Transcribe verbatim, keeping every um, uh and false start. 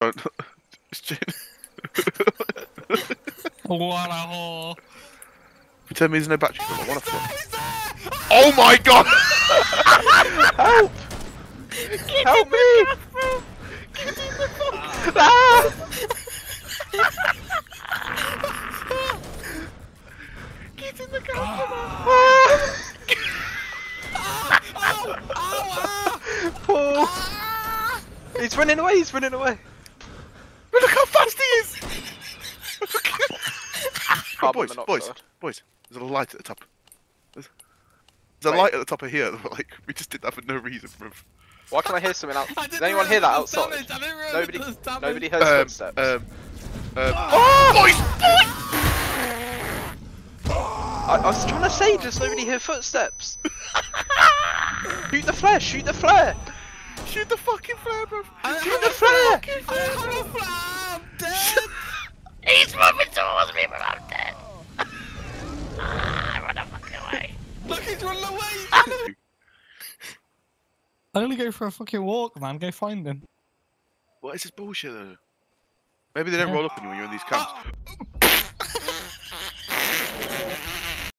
Don't. What a whore. Pretend me there's no battery. I want to flip. Oh my god! Help! Help me! Ah! Get in the car! Ah! Paul! He's running away, he's running away! Look how fast he is! Oh, boys, Carbon boys, monoxide. boys, there's a light at the top. There's, there's a Wait. light at the top of here, like, we just did that for no reason, bruv. Why can I hear something out? I Does didn't anyone hear that realise outside? damage, I didn't realise Nobody, there was damage. nobody heard Um, footsteps. um, um, Oh! boys, boys! I, I was trying to say, does nobody hear footsteps? Shoot the flare, shoot the flare! Shoot the fucking flare, bruv! I Shoot have the a flare! I have a flare, I'm dead! He's moving towards me, but I'm dead. Ah, run the fuck away. Look, he's running away! He's running away. I'm gonna go for a fucking walk, man. Go find him. What is this bullshit, though? Maybe they don't Yeah. roll up on you when you're in these camps.